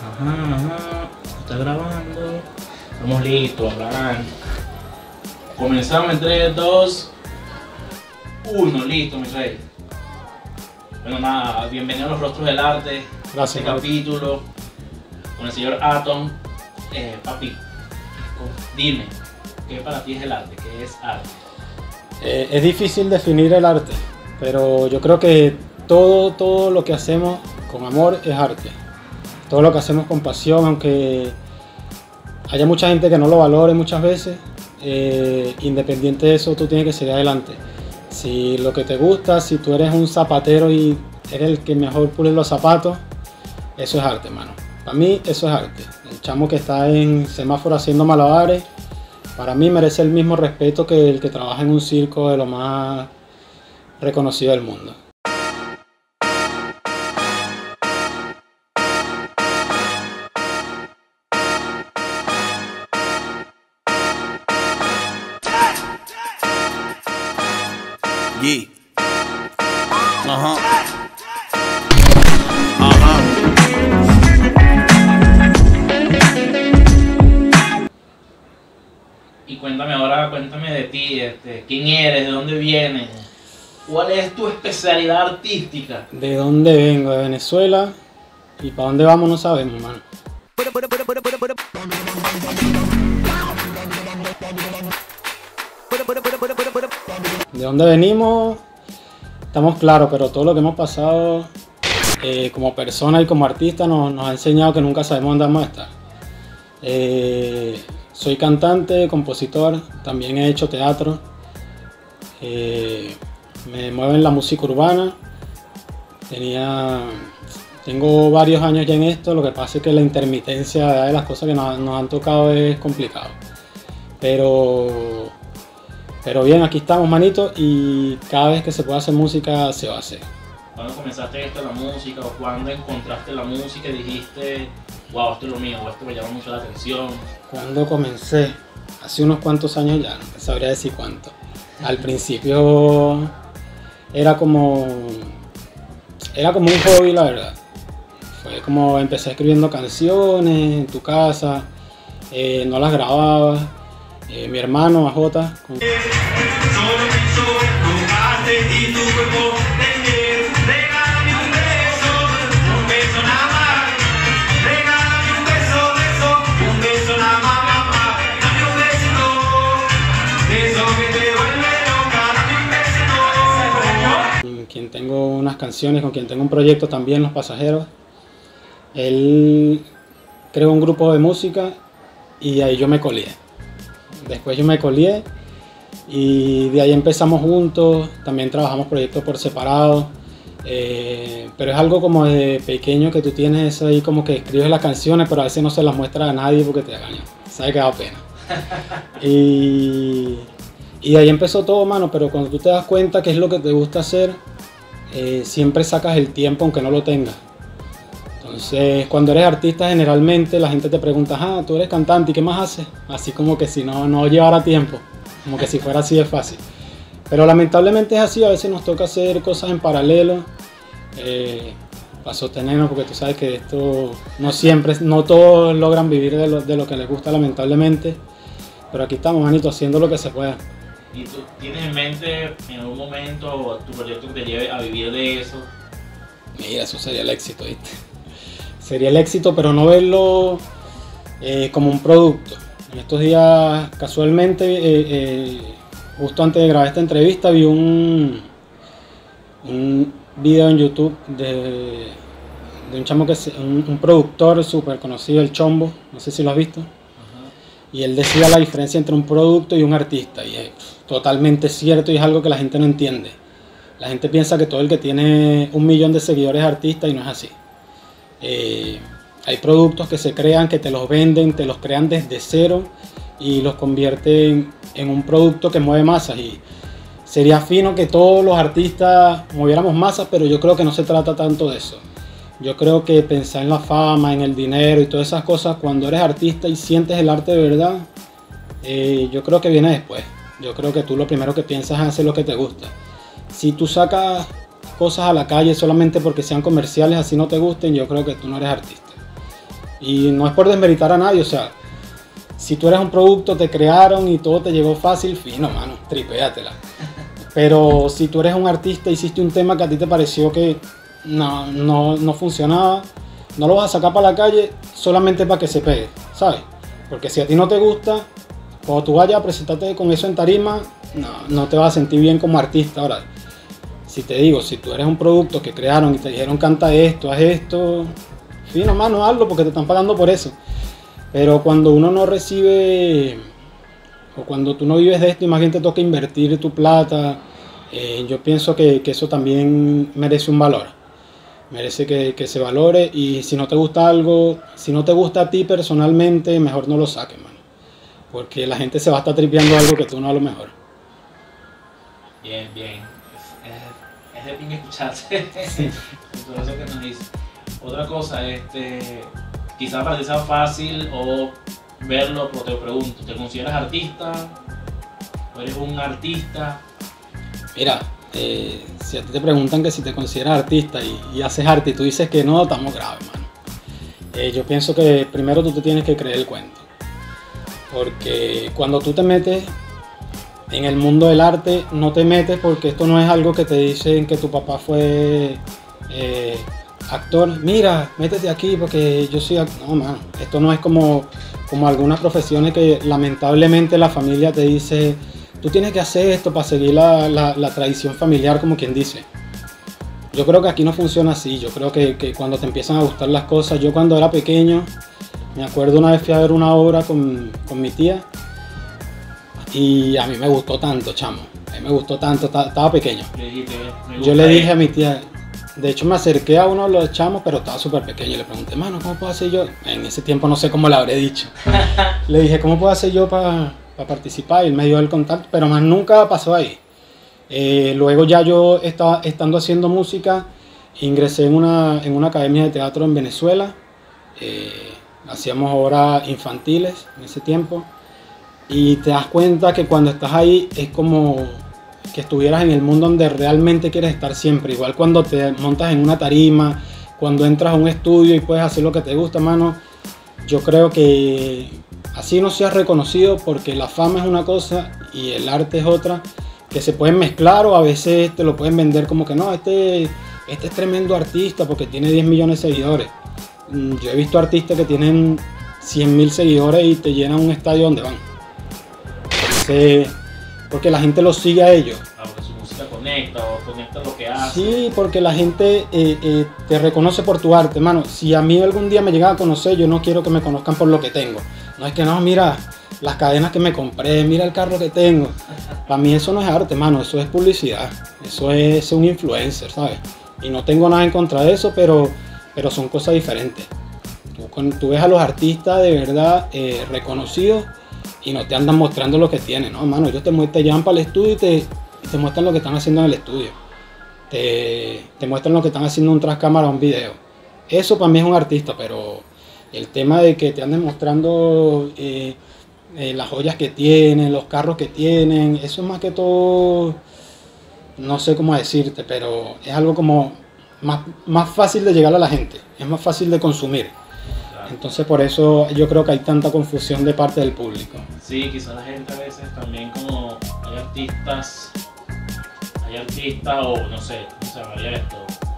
Ajá. Está grabando. Estamos listos, Abraham. Comenzamos en 3, 2, 1. Listo, mi rey. Bueno, nada, bienvenido a Los Rostros del Arte. Gracias. Este capítulo con el señor Atom. Papi, dime, ¿qué para ti es el arte? ¿Qué es arte? Es difícil definir el arte, pero yo creo que todo lo que hacemos con amor es arte. Todo lo que hacemos con pasión, aunque haya mucha gente que no lo valore muchas veces, independiente de eso, tú tienes que seguir adelante. Si lo que te gusta, si tú eres un zapatero y eres el que mejor pule los zapatos, eso es arte, mano. Para mí eso es arte. El chamo que está en semáforo haciendo malabares, para mí merece el mismo respeto que el que trabaja en un circo de lo más reconocido del mundo. Yeah. Ajá. Y cuéntame ahora, cuéntame de ti, quién eres, de dónde vienes, cuál es tu especialidad artística. ¿De dónde vengo? De Venezuela. Y para dónde vamos no sabemos, mano. De dónde venimos, estamos claros, pero todo lo que hemos pasado como persona y como artista nos ha enseñado que nunca sabemos dónde vamos a estar. Soy cantante, compositor, también he hecho teatro, me muevo en la música urbana, tengo varios años ya en esto, lo que pasa es que la intermitencia de las cosas que nos han tocado es complicado. Pero bien, aquí estamos, manito, y cada vez que se pueda hacer música, se va a hacer. ¿Cuándo comenzaste esto, la música, o cuándo encontraste la música y dijiste, wow, esto es lo mío, o esto me llama mucho la atención? Cuando comencé, hace unos cuantos años ya, no te sabría decir cuánto. Al principio era como un hobby, la verdad. Fue como empecé escribiendo canciones en tu casa, no las grababa. Mi hermano, AJ, con quien tengo unas canciones, con quien tengo un proyecto también, Los Pasajeros. Él creó un grupo de música y ahí yo me colié. Después yo me colié y de ahí empezamos juntos, también trabajamos proyectos por separado, pero es algo como de pequeño que tú tienes eso ahí, como que escribes las canciones, pero a veces no se las muestras a nadie porque te engañan, sabes que da pena. Y de ahí empezó todo, mano, pero cuando tú te das cuenta qué es lo que te gusta hacer, siempre sacas el tiempo aunque no lo tengas. Entonces, cuando eres artista, generalmente la gente te pregunta, tú eres cantante, ¿y qué más haces? Así como que si no llevara tiempo, como que si fuera así de fácil. Pero lamentablemente es así, a veces nos toca hacer cosas en paralelo para sostenernos, porque tú sabes que esto no todos logran vivir de lo que les gusta, lamentablemente. Pero aquí estamos, manito, haciendo lo que se pueda. ¿Y tú tienes en mente en algún momento tu proyecto que te lleve a vivir de eso? Mira, eso sería el éxito, ¿viste? Sería el éxito, pero no verlo como un producto. En estos días, casualmente, justo antes de grabar esta entrevista, vi un video en YouTube de un chamo un productor súper conocido, El Chombo, no sé si lo has visto. Y él decía la diferencia entre un producto y un artista, y es totalmente cierto y es algo que la gente no entiende. La gente piensa que todo el que tiene 1 millón de seguidores es artista y no es así. Hay productos que se crean, que te los venden, te los crean desde cero y los convierten en un producto que mueve masas. Y sería fino que todos los artistas moviéramos masas, pero yo creo que no se trata tanto de eso. Yo creo que pensar en la fama, en el dinero y todas esas cosas, cuando eres artista y sientes el arte de verdad, yo creo que viene después. Yo creo que tú lo primero que piensas es hacer lo que te gusta. Si tú sacas cosas a la calle solamente porque sean comerciales, así no te gusten, yo creo que tú no eres artista. Y no es por desmeritar a nadie, o sea, si tú eres un producto, te crearon y todo te llegó fácil, fino, mano, tripéatela. Pero si tú eres un artista, hiciste un tema que a ti te pareció que no funcionaba, no lo vas a sacar para la calle solamente para que se pegue, ¿sabes? Porque si a ti no te gusta, cuando tú vayas a presentarte con eso en tarima, no te vas a sentir bien como artista. Ahora, si te digo, si tú eres un producto que crearon y te dijeron canta esto, haz esto, fino, mano, hazlo porque te están pagando por eso. Pero cuando uno no recibe, o cuando tú no vives de esto y más bien te toca invertir tu plata, yo pienso que eso también merece un valor. Merece que se valore, y si no te gusta algo, si no te gusta a ti personalmente, mejor no lo saques, mano. Porque la gente se va a estar tripeando algo que tú no a lo mejor. Bien, bien. Es de bien escucharte. Sí. Todo eso que nos dice. Otra cosa, quizás para ti sea fácil o verlo, pero te pregunto, ¿te consideras artista? ¿O eres un artista? Mira, si a ti te preguntan que si te consideras artista y haces arte y tú dices que no, estamos graves, mano. Yo pienso que primero tú te tienes que creer el cuento. Porque cuando tú te metes en el mundo del arte, no te metes porque esto no es algo que te dicen que tu papá fue actor. Mira, métete aquí porque yo soy actor. No, mano, esto no es como algunas profesiones que lamentablemente la familia te dice, tú tienes que hacer esto para seguir la tradición familiar, como quien dice. Yo creo que aquí no funciona así. Yo creo que cuando te empiezan a gustar las cosas, yo cuando era pequeño, me acuerdo una vez fui a ver una obra con mi tía y a mí me gustó tanto, chamo. A mí me gustó tanto, estaba pequeño. Yo le dije a mi tía, de hecho me acerqué a uno de los chamos, pero estaba súper pequeño. Le pregunté, mano, ¿cómo puedo hacer yo? En ese tiempo no sé cómo le habré dicho. Le dije, ¿cómo puedo hacer yo para participar? Y él me dio el contacto, pero más nunca pasó ahí. Luego ya yo estando haciendo música, ingresé en una academia de teatro en Venezuela. Hacíamos obras infantiles en ese tiempo y te das cuenta que cuando estás ahí es como que estuvieras en el mundo donde realmente quieres estar siempre. Igual cuando te montas en una tarima, cuando entras a un estudio y puedes hacer lo que te gusta, mano. Yo creo que así no seas reconocido, porque la fama es una cosa y el arte es otra, que se pueden mezclar, o a veces te lo pueden vender como que no, este es tremendo artista porque tiene 10 millones de seguidores. Yo he visto artistas que tienen 100.000 seguidores y te llenan un estadio donde van. Porque la gente los sigue a ellos. Porque su música conecta lo que hace. Sí, porque la gente te reconoce por tu arte, mano. Si a mí algún día me llegan a conocer, yo no quiero que me conozcan por lo que tengo. No es que no, mira las cadenas que me compré, mira el carro que tengo. Para mí eso no es arte, mano, eso es publicidad. Eso es un influencer, ¿sabes? Y no tengo nada en contra de eso, pero son cosas diferentes. Tú ves a los artistas de verdad reconocidos y no te andan mostrando lo que tienen, ¿no, mano? Ellos te llevan para el estudio y te muestran lo que están haciendo en el estudio. Te muestran lo que están haciendo un tras cámara o un video. Eso para mí es un artista, pero el tema de que te anden mostrando las joyas que tienen, los carros que tienen, eso es más que todo, no sé cómo decirte, pero es algo como más fácil de llegar a la gente, es más fácil de consumir. Entonces por eso yo creo que hay tanta confusión de parte del público. Sí, quizás la gente a veces también, como hay artistas o no sé, ¿cómo se llamaría esto?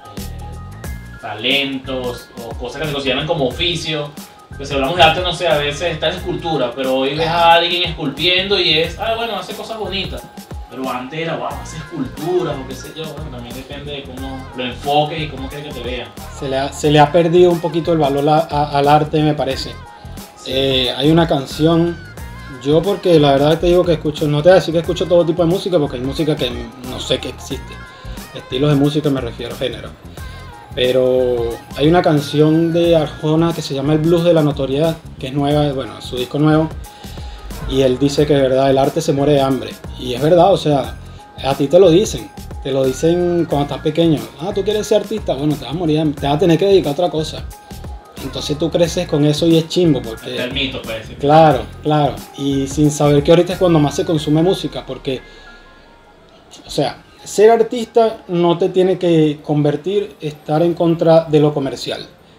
Talentos o cosas que se consideran como oficio. Que si hablamos de arte, no sé, a veces está en escultura, pero hoy ves a alguien esculpiendo y es, bueno, hace cosas bonitas. Pero antes era, wow, hace esculturas o qué sé yo. Bueno, también depende de cómo lo enfoques y cómo quieres que te vean. Se le ha perdido un poquito el valor al arte, me parece. Sí. Hay una canción, yo porque la verdad te digo que escucho, no te voy a decir que escucho todo tipo de música, porque hay música que no sé que existe. Estilos de música me refiero, género. Pero hay una canción de Arjona que se llama El Blues de la Notoriedad, que es nueva, bueno, su disco nuevo. Y él dice que de verdad el arte se muere de hambre. Y es verdad, o sea, a ti te lo dicen cuando estás pequeño. ¿Tú quieres ser artista? Bueno, te vas a morir, te vas a tener que dedicar a otra cosa. Entonces tú creces con eso y es chimbo, porque... Hasta el mito, puede decir. Claro. Y sin saber que ahorita es cuando más se consume música, porque, o sea, ser artista no te tiene que convertir, estar en contra de lo comercial.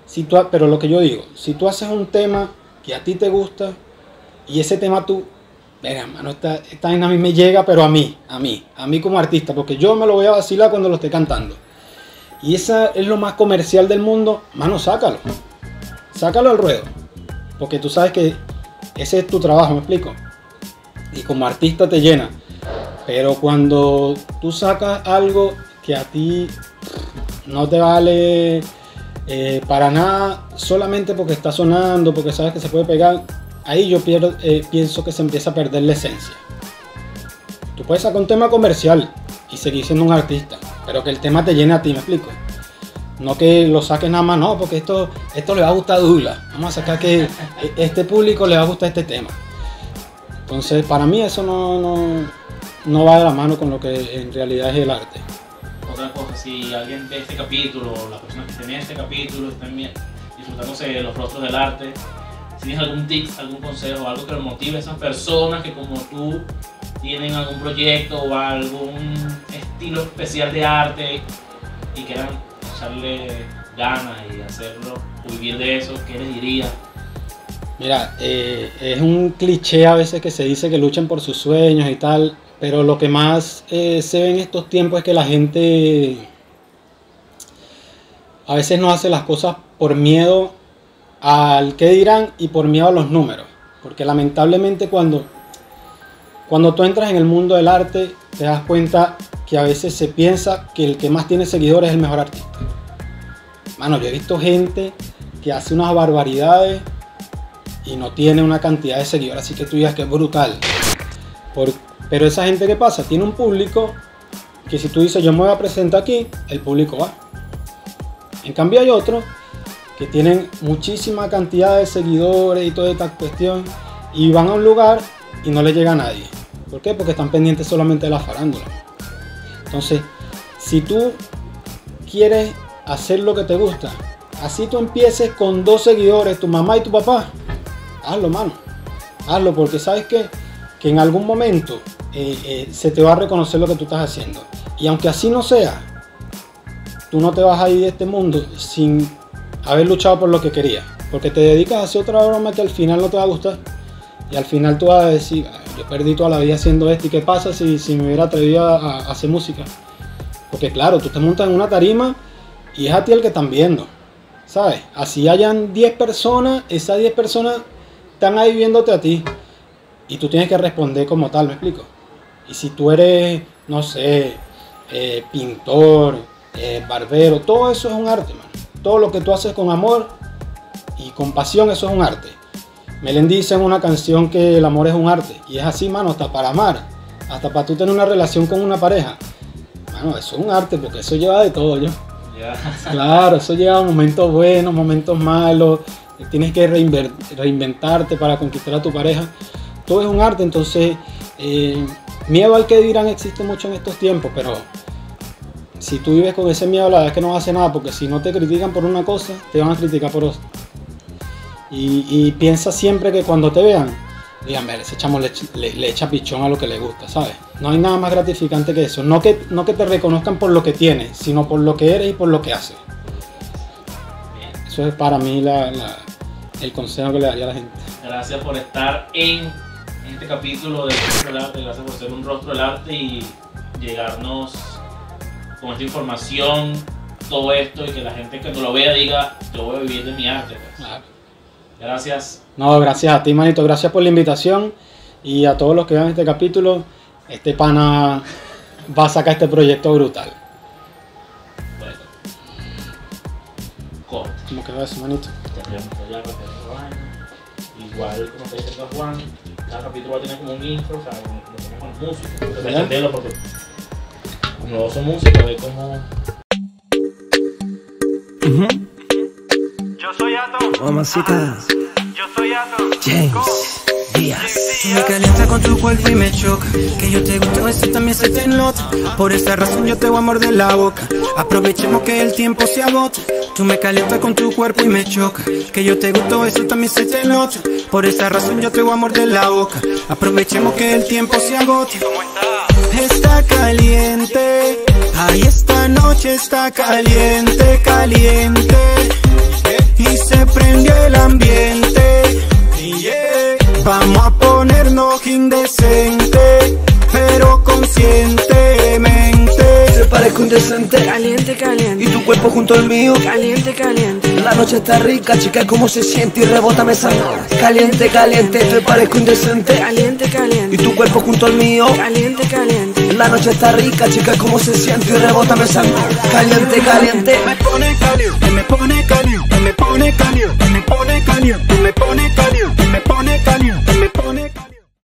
pero lo que yo digo, si tú haces un tema que a ti te gusta y ese tema tú, venga, hermano, esta vaina a mí me llega, pero a mí como artista, porque yo me lo voy a vacilar cuando lo esté cantando. Y esa es lo más comercial del mundo, mano, sácalo al ruedo, porque tú sabes que ese es tu trabajo, ¿me explico? Y como artista te llena. Pero cuando tú sacas algo que a ti no te vale para nada, solamente porque está sonando, porque sabes que se puede pegar, ahí yo pienso que se empieza a perder la esencia. Tú puedes sacar un tema comercial y seguir siendo un artista, pero que el tema te llene a ti, ¿me explico? No que lo saques nada más, no, porque esto le va a gustar a Douglas. Vamos a sacar que este público le va a gustar este tema. Entonces, para mí eso no va de la mano con lo que en realidad es el arte. Otra cosa, si alguien ve este capítulo, las personas que estén en este capítulo están disfrutándose de los rostros del arte, si tienes algún tip, algún consejo, algo que los motive a esas personas que como tú tienen algún proyecto o algún estilo especial de arte y quieran echarle ganas y hacerlo, vivir de eso, ¿qué les diría? Mira, es un cliché a veces que se dice que luchen por sus sueños y tal, pero lo que más se ve en estos tiempos es que la gente a veces no hace las cosas por miedo al qué dirán y por miedo a los números, porque lamentablemente cuando tú entras en el mundo del arte te das cuenta que a veces se piensa que el que más tiene seguidores es el mejor artista. Mano, yo he visto gente que hace unas barbaridades y no tiene una cantidad de seguidores, así que tú digas que es brutal. Pero esa gente, ¿qué pasa? Tiene un público que si tú dices yo me voy a presentar aquí, el público va. En cambio hay otros que tienen muchísima cantidad de seguidores y toda esta cuestión y van a un lugar y no le llega a nadie. ¿Por qué? Porque están pendientes solamente de la farándula. Entonces, si tú quieres hacer lo que te gusta, así tú empieces con 2 seguidores, tu mamá y tu papá, hazlo, mano. Hazlo, porque sabes que en algún momento se te va a reconocer lo que tú estás haciendo. Y aunque así no sea, tú no te vas a ir de este mundo sin haber luchado por lo que querías. Porque te dedicas a hacer otra broma que al final no te va a gustar. Y al final tú vas a decir, yo perdí toda la vida haciendo esto. ¿Y qué pasa si me hubiera atrevido a hacer música? Porque claro, tú te montas en una tarima y es a ti el que están viendo, ¿sabes? Así hayan 10 personas, esas 10 personas están ahí viéndote a ti. Y tú tienes que responder como tal, ¿me explico? Y si tú eres, no sé, pintor, barbero, todo eso es un arte, man. Todo lo que tú haces con amor y con pasión, eso es un arte. Melendi dice en una canción que el amor es un arte. Y es así, mano, hasta para amar. Hasta para tú tener una relación con una pareja. Mano, eso es un arte, porque eso lleva de todo, ¿yo? Yeah. Claro, eso lleva momentos buenos, momentos malos. Tienes que reinventarte para conquistar a tu pareja. Todo es un arte, entonces miedo al que dirán existe mucho en estos tiempos, pero si tú vives con ese miedo, la verdad es que no vas a hacer nada, porque si no te critican por una cosa, te van a criticar por otra. Y piensa siempre que cuando te vean, digan, ver, ese chamo le echa pichón a lo que le gusta, ¿sabes? No hay nada más gratificante que eso. No que te reconozcan por lo que tienes, sino por lo que eres y por lo que haces. Eso es para mí el consejo que le daría a la gente. Gracias por estar en este capítulo de Rostro del Arte, gracias por ser un rostro del arte y llegarnos con esta información, todo esto, y que la gente que no lo vea diga, yo voy a vivir de mi arte. Pues. Claro. Gracias. No, gracias a ti, manito, gracias por la invitación y a todos los que vean este capítulo. Este pana va a sacar este proyecto brutal. Bueno. Corte. ¿Cómo quedó eso, manito? Igual, como te dice Juan, cada capítulo va a tener como un intro, o sea, lo tenemos con música. Entonces, entenderlo porque como no son músicos, es como... Yo soy Ato. Mamacita. Yo soy Ato. James Díaz. Tú me calientas con tu cuerpo y me choca. Que yo te gusto, eso también se te nota. Por esa razón yo te voy a morder la boca. Aprovechemos que el tiempo se agota. Tú me calientas con tu cuerpo y me choca. Que yo te gusto, eso también se te nota. Por esa razón yo te voy a morder la boca. Aprovechemos que el tiempo se agota. ¿Cómo está? Está caliente. Ay, esta noche está caliente, caliente. y se prendió el ambiente. Vamos a ponernos indecente, pero conscientemente. Te parezco indecente, Caliente, caliente, y tu cuerpo junto al mío. caliente, caliente, La noche está rica, chica, ¿cómo se siente? Y rebótame esa nota. Caliente, caliente, te parezco indecente, caliente, y caliente, tu cuerpo junto al mío. caliente, caliente. La noche está rica, chica, ¿cómo se siente? Y rebótame esa nota. Caliente, caliente. Me pone caliente, me pone caliente, me pone caliente, me pone caliente, me pone caliente.